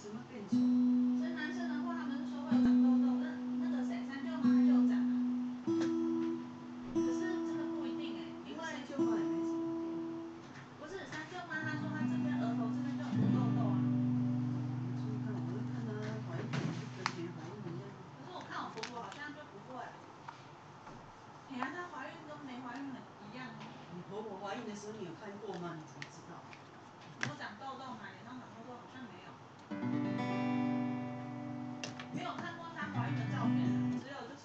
什么变丑？ 所以男生的话，他们是说会有长痘痘，那个谁三舅妈她就有长啊。可是这个不一定因为三舅妈也没什么变。 不是三舅妈，她说她这边额头这边就很多痘痘啊。 我就看她怀孕就跟没怀孕一样。 可是我看我婆婆好像就不会。哎呀，她怀孕跟没怀孕很一样。 你婆婆怀孕的时候你有看过吗？你怎么知道？ 你说长痘痘吗？脸上长痘痘好像没有。没有看过她怀孕的照片，只有就是。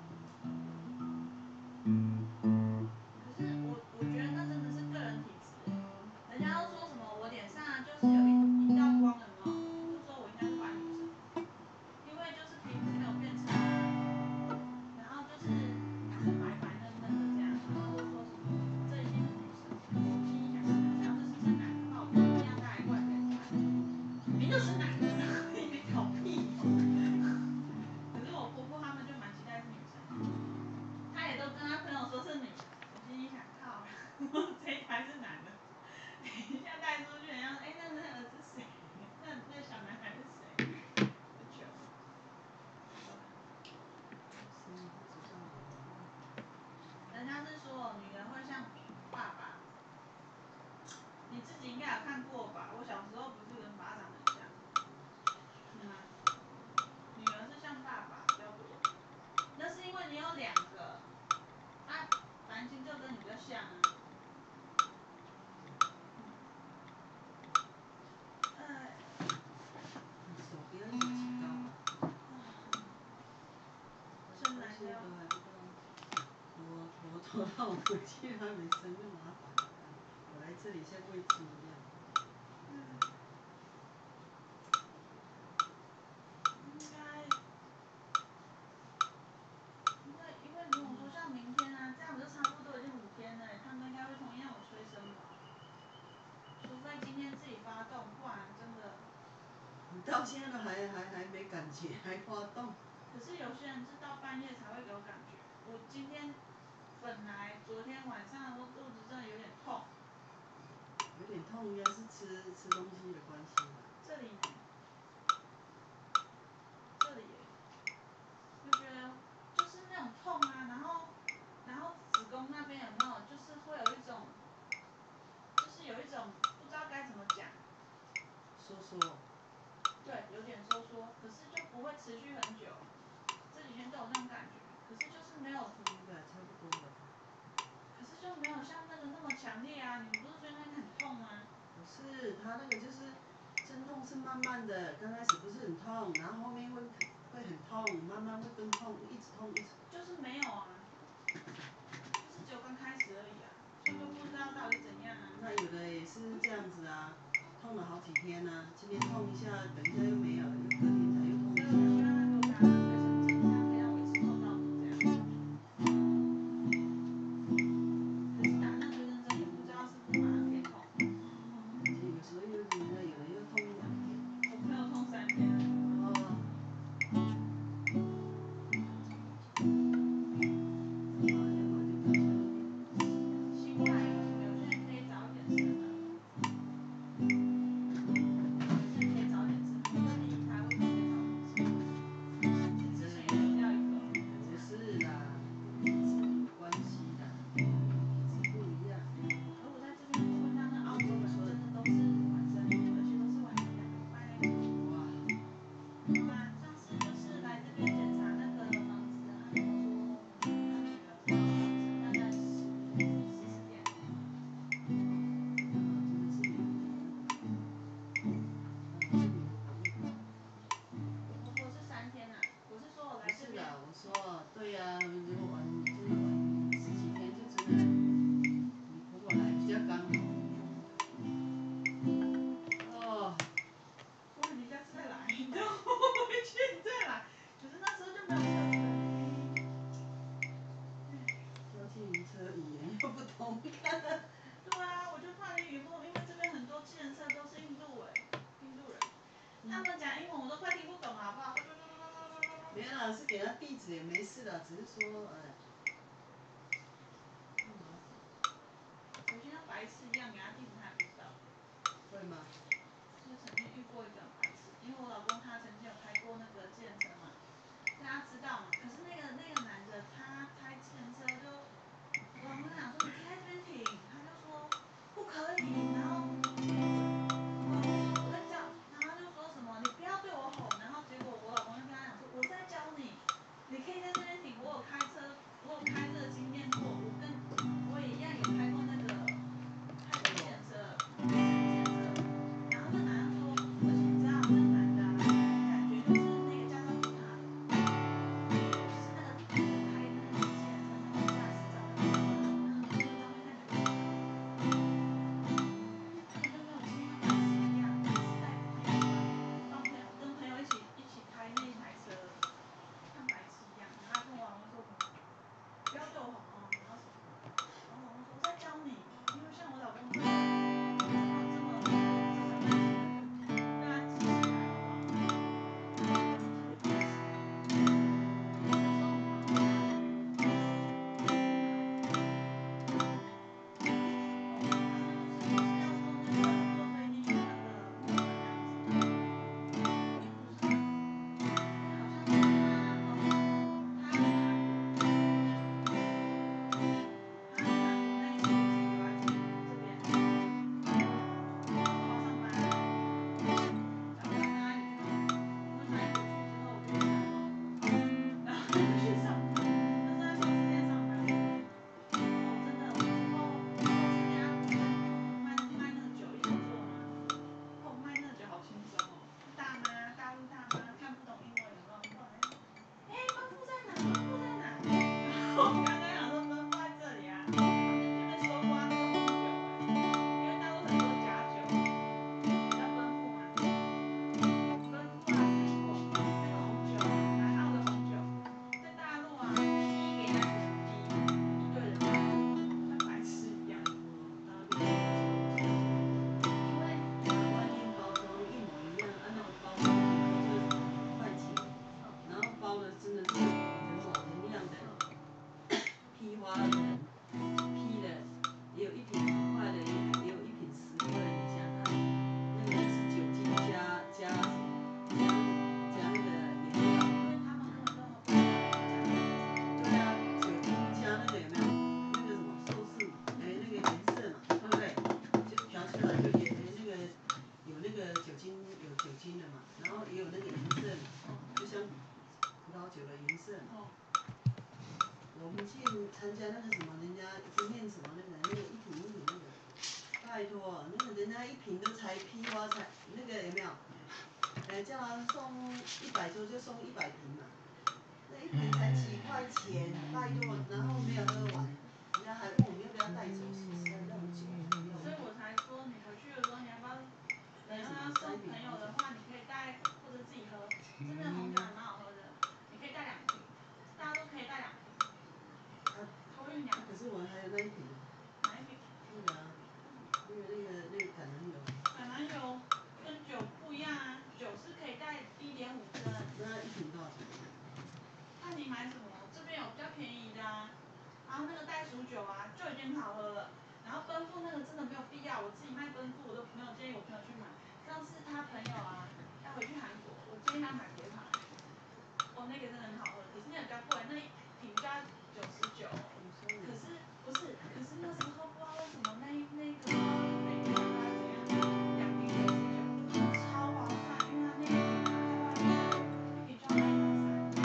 可是我觉得那真的是个人体质人家都说什么我脸上就是有一道光的嘛，我就说我应该是怀女生，因为就是皮肤没有变成，然后就是白白嫩嫩的这样，然后就说什么这一定是女生，我心里想这样子是生男的话，我就一样带过来给你看，明就生男的，你没搞屁可是我婆婆他们就蛮期待是女生，她也都跟她朋友说是女的，我心里想靠，这一胎是男的，等一下带出去，人家说那儿子谁？那小男孩是谁？不求。人家是说女儿会像爸爸，你自己应该有看过吧？我小时候不是跟爸长得很像，是吗？女儿是像爸爸比较多，那是因为你有2个，繁星就跟你比较像啊。 手不要一直提高吧。 生男的要。 我拖到我回去还没生就麻烦了，我来这里像喂猪一样。 因为如果说像明天啊，这样不是差不多已经5天了，他们应该会同样有催生吧？除非今天自己发动，不然真的。 你到现在都还没感觉，还发动。 可是有些人是到半夜才会有感觉。我今天本来昨天晚上的时候肚子真的有点痛。 有点痛应该是吃东西的关系吧。 这里呢？这里就觉得就是那种痛啊，然后子宫那边有没有就是会有一种，就是有一种不知道该怎么讲。 收缩。 对，有点收缩，可是就不会持续很久。这几天都有那种感觉，可是就是没有。 应该差不多了。 可是就没有像那个那么强烈啊！你不是说那个很痛吗？ 不是，它那个就是阵痛是慢慢的，刚开始不是很痛，然后后面会很痛，慢慢会更痛，一直痛一直。 就是没有啊，就是只有刚开始而已啊，所以就不知道到底怎样啊。 那有的也是这样子啊，痛了好几天啊，今天痛一下，等一下又没有了，又隔天才又痛一下。 所以我希望他给我打那个卫生针，这样不要维持痛到底这样。可是打那个卫生针也不知道是不是马上可以痛。 有时候又有的又痛1、2天。 我朋友痛3天。 哦。 心外有什么？有些人可以早一点生啊。有些人可以早点生，你说第1胎为什么可以早点生？你之前也生掉1个。 不是啦，跟体质有关系的，体质不一样。 而我在这边我问到那澳洲人真的都是晚生，而且都是晚生2个礼拜那种。 哇。 上次就是来这边检查那个房子啊，他跟我说他女儿是要晚生，大概14天。我婆婆是3天啊，我是说我来这边。 不是的，我说对呀，如果晚就是晚10几天就真的，你婆婆来比较刚好。哦。 不然你下次再来，等我回去你再来。可是那时候就没有车子。 要计程车语言又不通。 对啊，我就怕你以后，因为这边很多计程车都是印度人，他们讲英文我都快听不懂，好不好？ 没有啦，是给他地址也没事的，只是说我像白痴一样给他地址，他也不知道。 会吗？ 是曾经遇过一个很白痴，因为我老公他曾经有开过那个计程车嘛，大家知道嘛。可是那个男的他开计程车就，我老公讲说你可以在这边停，他就说不可以，然后我老公说我在教，然后他就说什么你不要对我吼，然后结果我老公就跟他讲说我是在教你，你可以在这边停，我有开车，我有开这个经验过，我也一样有开过那个计程车，然后那男的说，而且你知道那男的啊，感觉就是那个驾照不是他的，就是那个开那个计程车那个驾驶照那个照片看起来就是他，根本就没有经验白痴一样，是在跟朋友一起开那一台车，像白痴一样，然后他跟我老公说什么，不要对我吼哦，然后什么，然后我老公说我在教你，因为像我老公这么热情的人，让他记起来好不好？ 参加那个什么，人家经验什么那个一瓶那个，拜托，那个人家一瓶都才批发才那个有没有？叫他送100周就送100瓶嘛，那一瓶才几块钱，拜托，然后没有喝完，人家还问我们要不要带走，是不是要弄酒？ 所以我才说你回去的时候你要不要，送朋友的话，你可以带或者自己喝，这边的红酒还蛮好喝的，你可以带2瓶，大家都可以带2瓶。托运2瓶。 可是我还有那一瓶。 哪一瓶？ 那个啊，那个橄榄油。 橄榄油跟酒不一样啊，酒是可以带1.5升。 那一瓶多少钱？ 看你买什么，这边有比较便宜的啊，然后那个袋鼠酒啊就已经很好喝了，然后奔富那个真的没有必要，我自己卖奔富我都没有建议我朋友去买，上次他朋友啊要回去韩国，我建议他买别牌，哦那个真的很好喝，可是那个比较贵，那一瓶就要99，可是不是，可是那时候不知道为什么那个美国还是怎样，2瓶99，超划算，因为他那一瓶啊在外面一瓶就要130。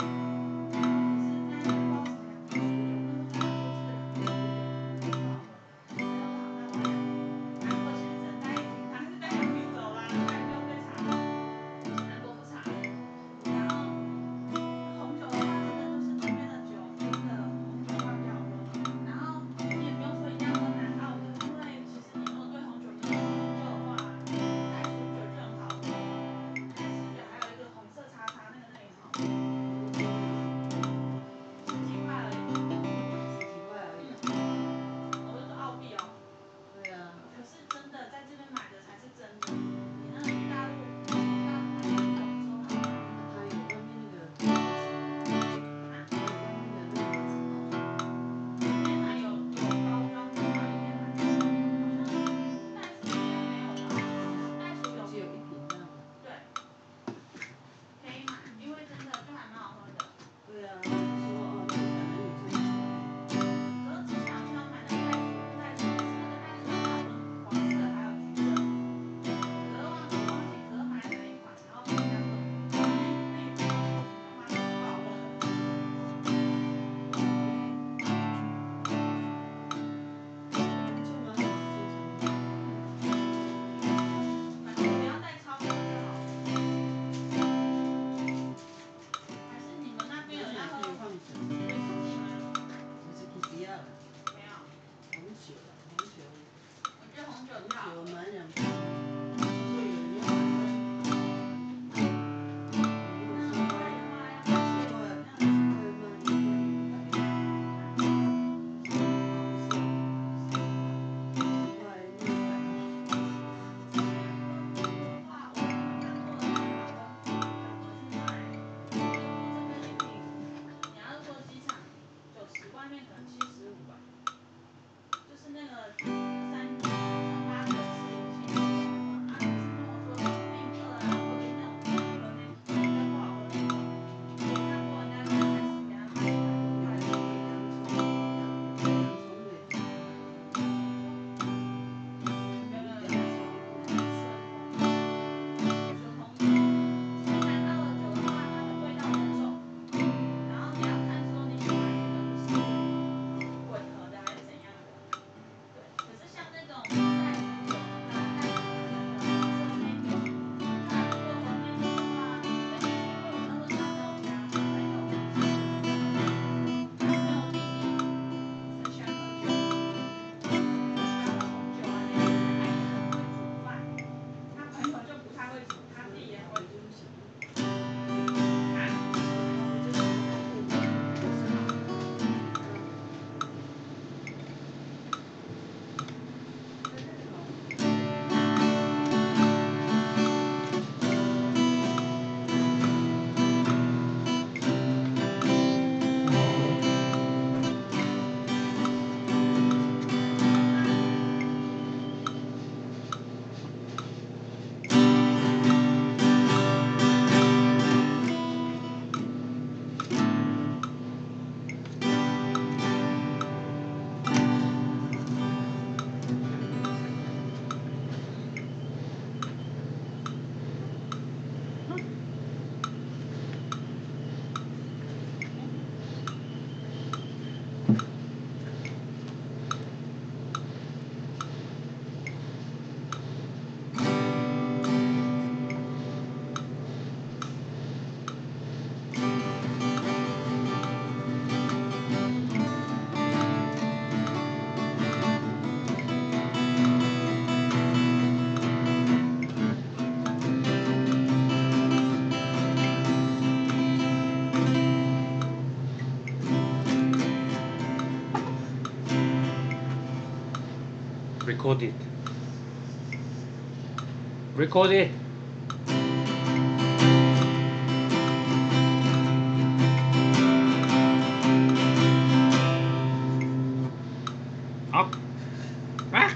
他会他自己也会就是 Record it. Record it. Up. Ah.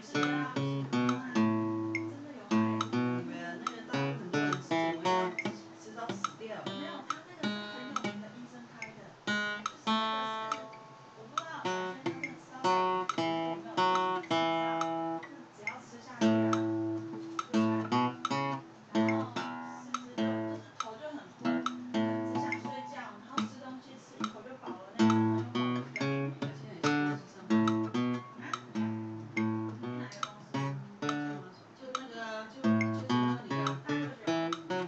是不要，真的有害。 对啊，那个大陆很多人吃什么药吃到死掉。 没有，他那个是很有名的医生开的，就是那个是我不知道伟轩他真的吃到什么，我没有不知道，只要吃下去啊，就开然后四肢就是头就很昏，只想睡觉，然后吃东西吃一口就饱了那种，然后又跑不掉。 而且你现在是上班。 啊？你是哪个公司？ 就那个啊，就那里啊。 大舅舅。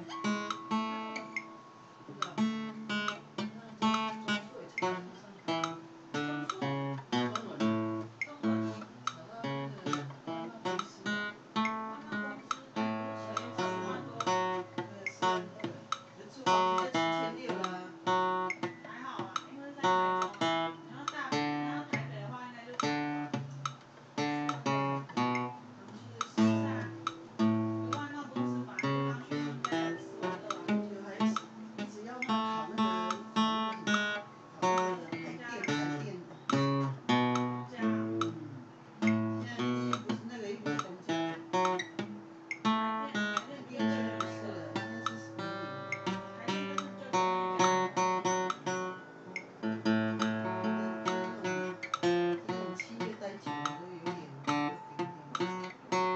不知道。那中数也出来上班。 中数。 中文。 中文。 找到那个外贸公司。 外贸公司不是前面10万多， 对，4万2。出往就7600啦。 还好啊，因为在台中啊，你要台北的话应该就4万多。是啊，有外贸公司本来就刚学生在4万2啊。 就还一直要他考那个台电。 公家啊。 现在又不是那个又不是公家的。 台电比较现在不缺那个， 是了，现在是私立的。 台电就是舅舅那家。 这种7月待久了都有点。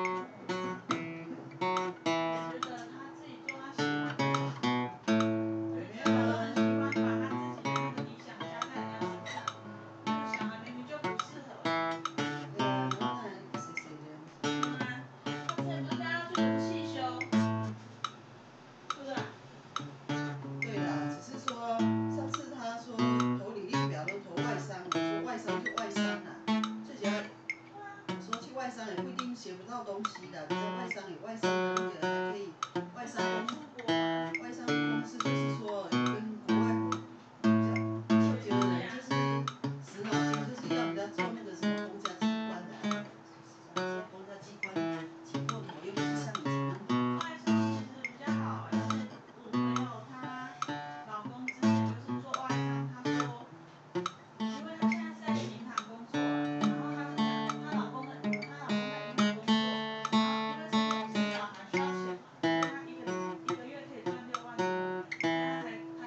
我觉得他自己做他喜欢的就好。我就觉得他都很喜欢把他自己的那个理想加在人家身上，那个小孩明明就不适合。 对啊，然后那还谁这样子。 他之前不是带他去读汽修，对不对？ 对啦，只是说上次他说投履历表都投外商，我说外商就外商啦，最主要我说去外商也不一定学不到东西的，只要外商有外商的那个还可以，外商公司就是说跟国外比较，有的人就是死脑筋，就是要比较做那个什么公家机关的，做公家机关挤破头，又不是像以前那种。 外商其实比较好，而且我朋友她老公之前就是做外商，他说，因为他现在是在银行工作，然后他是讲她老公在银行工作，然后因为生小孩需要钱嘛，所以他一个月可以赚6万多，所以他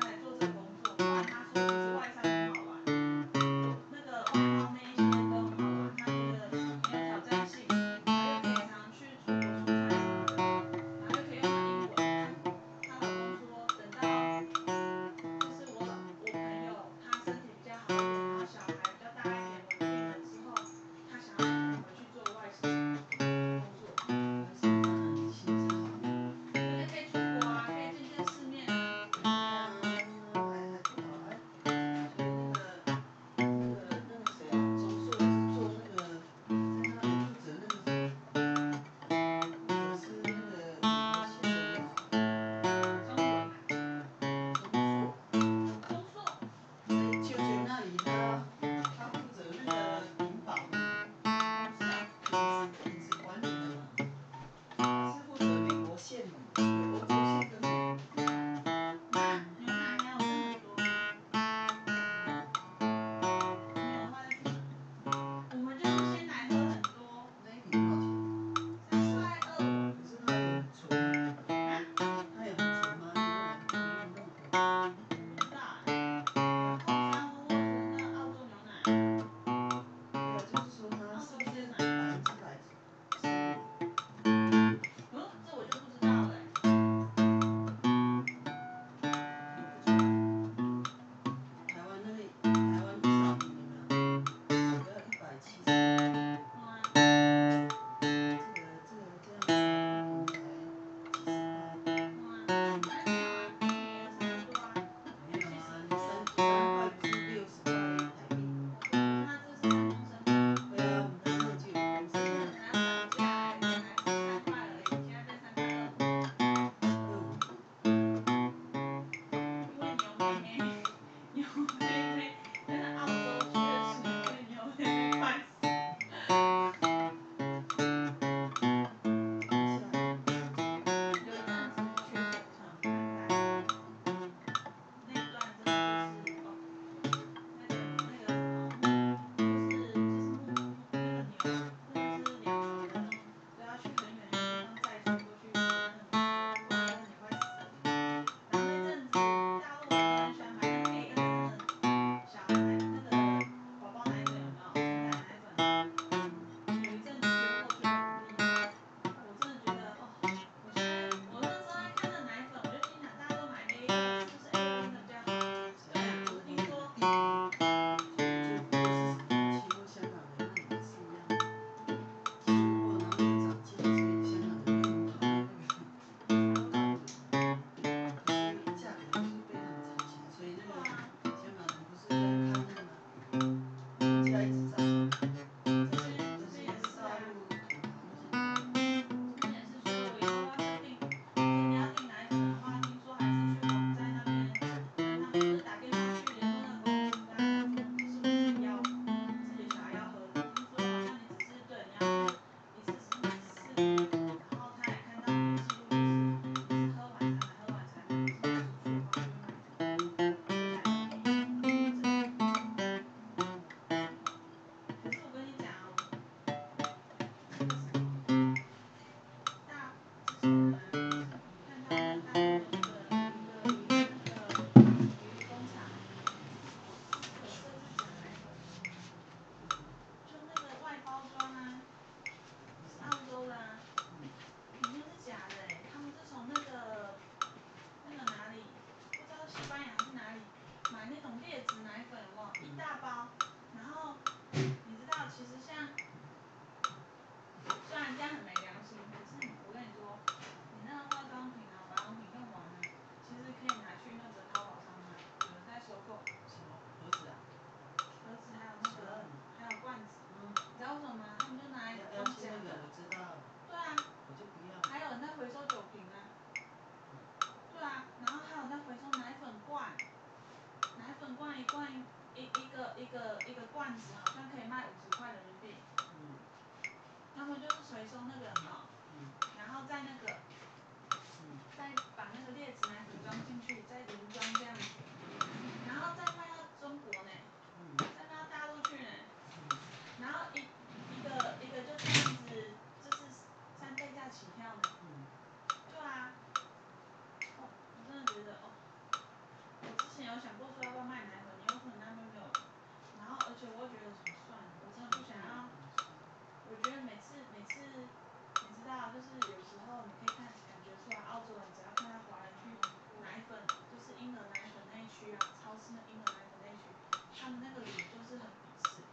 回收那个有没有？然后再那个，再把那个劣质奶粉装进去，再淋装这样子，然后再卖到中国呢，再卖到大陆去呢，然后一个就这样子，就是3倍价起跳呢。对啊，哦，我真的觉得哦，我之前有想过说要不要卖奶粉，你又说你那边没有，然后而且我又觉得算了，我真的不想要。我觉得每次，你知道，就是有时候你可以感觉出来，澳洲人只要看到华人去奶粉，就是婴儿奶粉那一区啊，超市的婴儿奶粉那一区，他们那个脸就是很鄙视。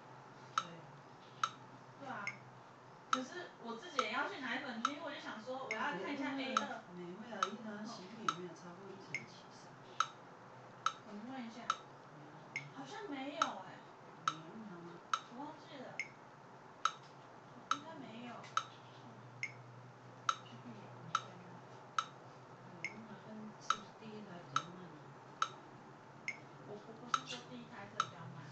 对啊。可是我自己也要去奶粉区，因为我就想说我要看一下 A2。 没会啊，因为它息率也没有超过1.73。 我们问一下，好像没有哎、 你有问他吗？ 我忘记了，应该没有。 我问他跟是不是第一台比较慢？ 我婆婆是说第一胎特比较慢。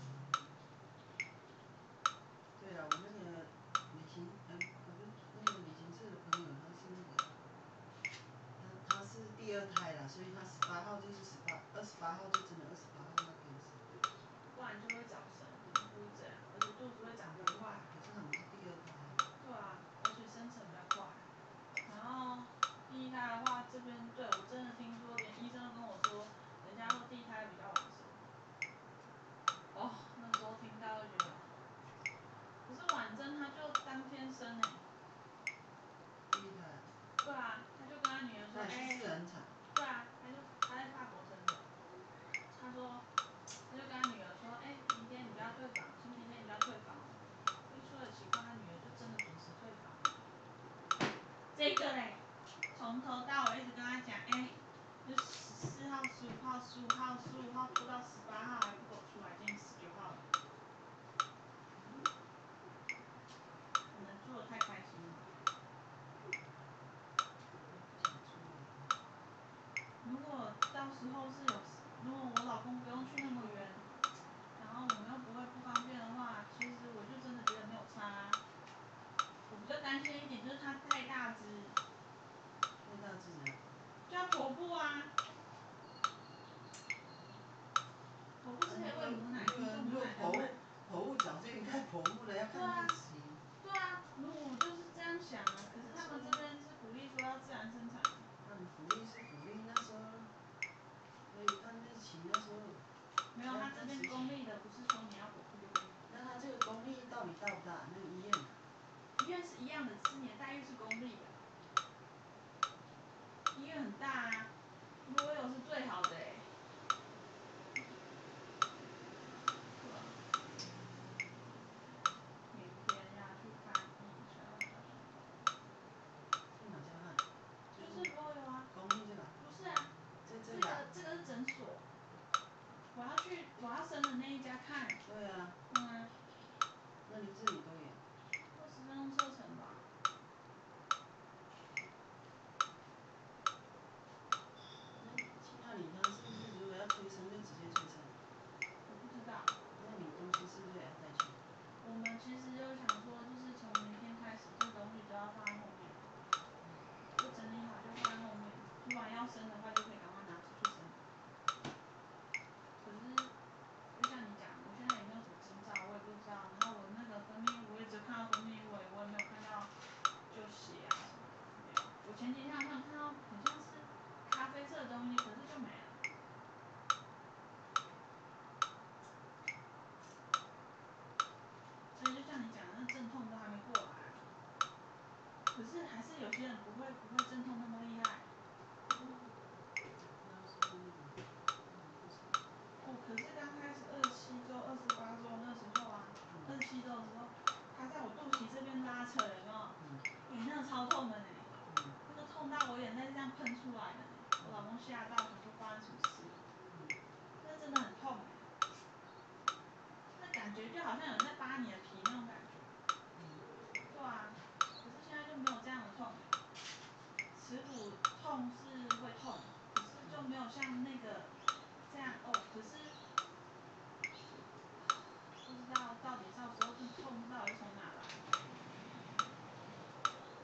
对啊，我那个旅行，不是那个旅行社的朋友，他是那个，他是第2胎啦，所以他18号就是28号就真的28号那天生。 不然就会早生，就是这样，而且肚子会长得快。 可是他们是第2胎。 对啊，而且生成比较快。然后第一胎的话，这边对我真的听说，连医生都跟我说，人家说第一胎比较晚生。哦，那时候听到就觉得，可是晚生他就当天生哎。 第一胎。 对啊，他就跟他女儿说， 是自然产。 对啊，他在法国生的。他说，他就跟他女儿说，明天你就要退房，星期天你就要退房。一说的奇怪，他女儿就真的准时退房。这个嘞，从头到尾一直跟他讲，就14号、15号、15号、15号拖到18号还不给我出来，今天19号了。可能做的太开心了。如果到时候是有，如果我老公不用去那么远，然后我们又不会不方便的话，其实我就真的觉得没有差。我比较担心一点就是他太大只。 太大只怎样？ 就要剖腹啊。剖腹是可以喂母奶，听说母奶才会。 剖腹早就应该剖腹了，要看日期。 对啊，如果我就是这样想啊，可是他们这边是鼓励说要自然生产。 他们鼓励是鼓励，那时候可以看日期，那时候。 没有，他这边公立的不是说你要剖腹就可以。 那他这个公立到底大不大？那个医院？ 医院是一样的，只是你的待遇是公立的。医院很大啊，如果有是最好的明天要去看医生。 去哪家看？ 就是 Royal 啊。 公立这个？ 不是啊，这个是诊所。我要生的那一家看。 对啊。那离这里多远 ？20分钟车程吧。 去那里他是不是如果要催生就直接催生？ 我不知道。 那你东西是不是也要带去？ 我们其实就想说，就是从明天开始，这东西都要放在后面，就整理好就放在后面。突然要生的话，就可以赶快拿出去生。可是，就像你讲，我现在也没有什么征兆，我也不知道。然后我那个分泌物，我也只看到分泌物，我也没有看到就血啊什么的，没有。我前几天好像看到很像是咖啡色的东西，可是就没了。所以就像你讲的，那阵痛都还没过来。可是还是有些人不会阵痛那么厉害。可是刚开始27周、28周那时候啊，27周的时候，他在我肚脐这边拉扯，有没有？那个超痛的呢。那个痛到我眼泪这样喷出来的呢。我老公吓到，想说发生什么事。那真的很痛那感觉就好像有人在扒你的皮那种感觉。对啊，可是现在就没有这样的痛。耻骨痛是会痛，可是就没有像那个这样可是不知道到底到时候这痛到底从哪来。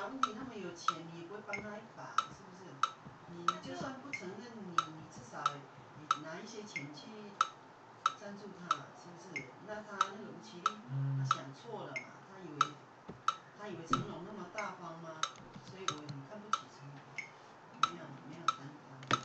问题，他们有钱，你也不会帮他一把，是不是？你就算不承认你至少也拿一些钱去赞助他，是不是？那他那个吴绮莉，他想错了嘛，他以为成龙那么大方吗？所以我很看不起成龙，没有担当。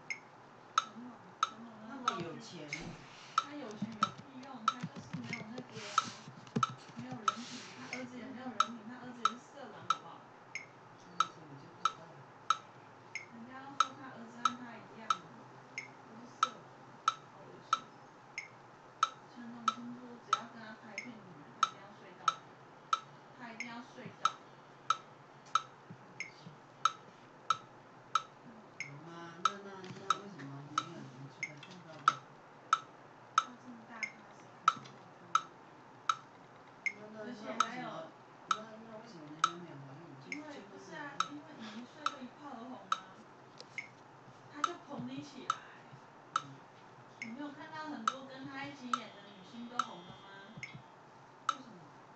成龙那么有钱， 他有钱有屁用？他就是没有那个啊，没有人品，他儿子也没有人品，他儿子也是色狼，好不好？ 这个我就不知道了。 人家都说他儿子和他一样，都是色狼，好恶心。成龙听说只要跟他拍片，女人他一定要睡到底，他一定要睡到。 有吗？那为什么没有人出来看到呢？ 他这么大咖，谁敢碰到他？ 那为什么？那为什么人家没有怀孕？ 因为不是啊，因为你一睡就一炮而红啊，他就捧你起来。你没有看到很多跟他一起演的女星都红了吗？ 为什么？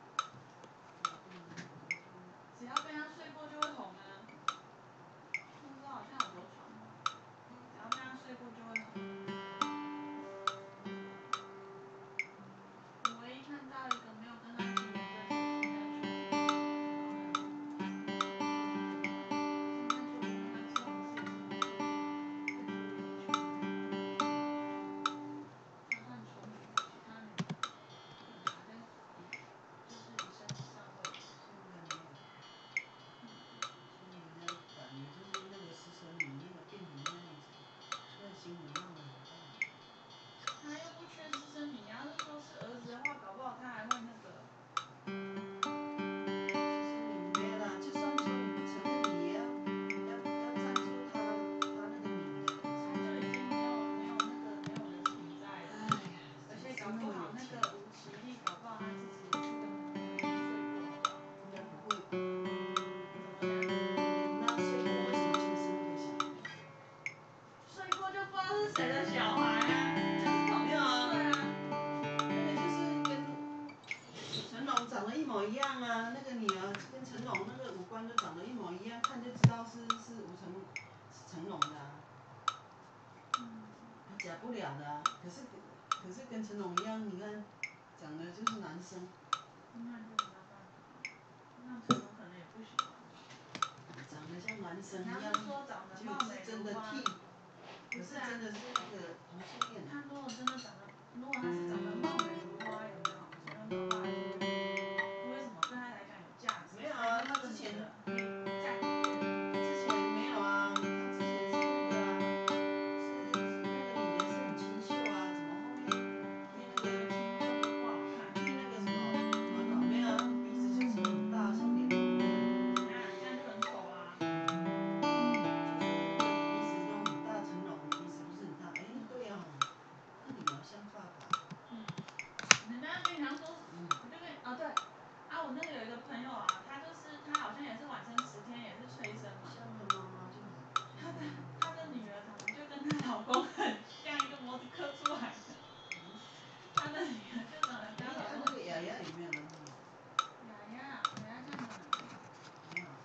只要被他睡过就会红啊。那时候好像有流传，只要被他睡过就会红。我唯一看到一个没有跟他一起演的小新的秋风，新看秋风跟他吃红柿也是很红，他算छो女，其他女的还在就是一生上位。 现在没有。现在人家感觉就是那个师生里面的变成那样子，所以新闻闹得很大。 他又不缺私生女，你要是说是儿子的话，搞不好他还会那个。 没有啦，就算说你不承认，你也要赞助他那个女的。 他就已经没有人品在了。 哎呀， 而且搞不好那个吴绮莉，搞不好他自己也是跟成龙睡过，好不好？ 应该不会吧？ 怎么的？ 那睡过为什么去生一个小孩？ 睡过就不知道是谁的小孩啊，就是同时睡啊。 那个就是跟成龙长得一模一样啊，那个女儿跟成龙那个五官都长得一模一样，看就知道是成龙的啊。假不了的啊，可是跟成龙一样，你看长得就是男生。 那就没办法，那成龙可能也不喜欢吧。 长得像男生一你要样， 是说长得貌美就是真的如花， 剃， 不是啊， 真的是那个同性恋。 他如果真的长得，如果他是长得貌美如花，有没有？成龙搞不好还是会，为什么对他来讲有价值？ 没有啊，他之前可以嫁给别人。 之前没有啊，他之前是那个啊，是那个女的是很清秀啊，怎么后面剃那个不好看， 剃那个什么短发，没有啊，鼻子就是很大，像脸谱一样。 这样就很丑啊。 鼻子都很大，成龙鼻子不是很大？哎，对哦，那你们像爸爸。 人家跟你讲说，我就跟你对，我那个有一个朋友啊，他好像也是晚生10天，也是催生嘛。 像他妈妈就好。 他的女儿长得就跟她老公很像，一个模子刻出来的。他的女儿就长得跟她老公很像。 那个雅雅有没有男朋友？ 雅雅这样的男朋友。 没有。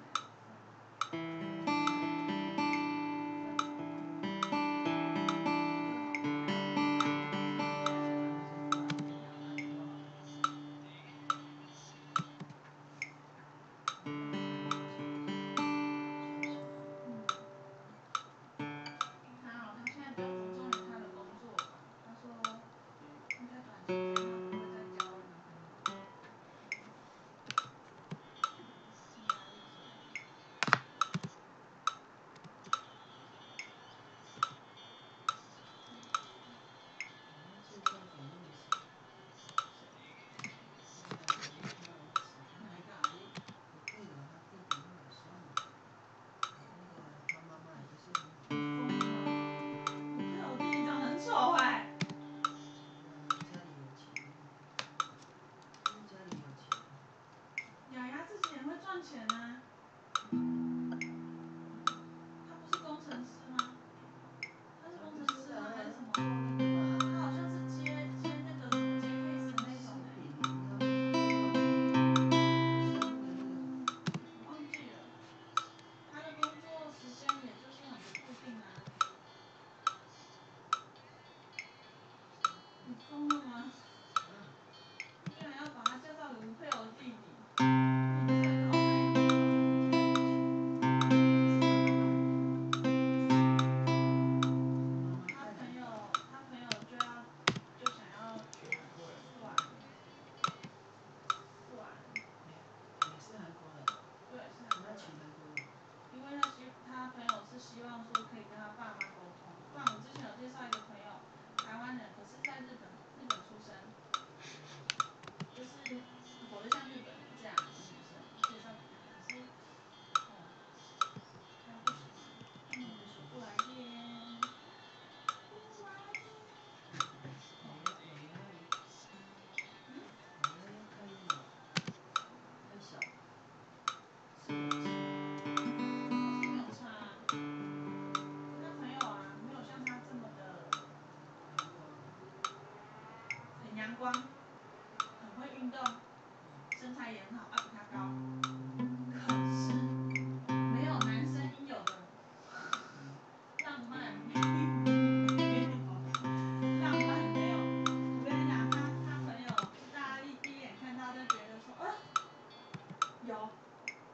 他现在比较着重于他的工作吧。他说，应该短时间他不会再交男朋友。压力起来。 介绍给那个谁。 哪一个阿姨？ 不对了，他弟弟那个算了。那个他妈妈也不是很好。 疯了吗？我弟弟长得很丑哎。 家里有钱。家里有钱。 雅雅自己也会赚钱啊。他不是工程师吗？他是工程师吗？还是什么？他好像是接那个什么接 case 那种哎。我忘记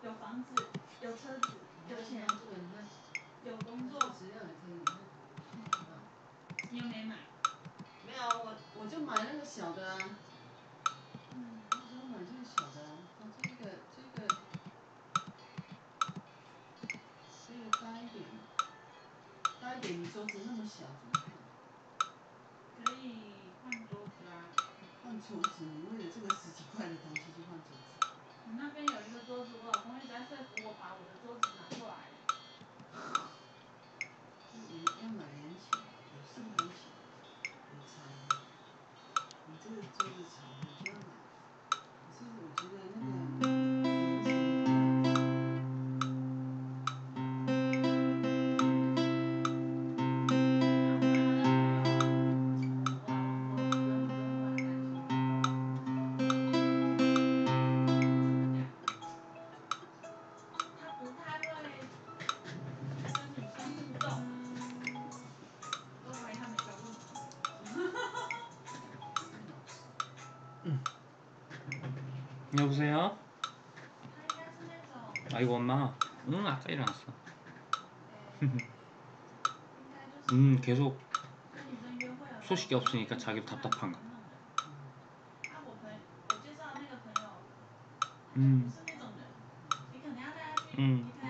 有房子，有车子，有钱，有工作，你又没买。 没有，我就买那个小的啊。我只要买这个小的啊，这个大一点，你桌子那么小怎么办？ 可以换桌子啊。 换桌子，你为了这个10几块的东西去换桌子？ 我那边有一个桌子，我老公一直在说服我把我的桌子拿过来。 要买连起来，有4根起来，有长的。你这个桌子长的就要买。可是我觉得那个连起来他不太会跟女生互动，我怀疑他没交过女朋友。 여보세요? 他应该是那种， 아이고 엄마. 응 아까 일어났어. 应该就是 계속 跟女生约会的时候 소식이 없으니까 자기도 답답한가. 我介绍那个朋友，不是那种人，你可能要带他去，你可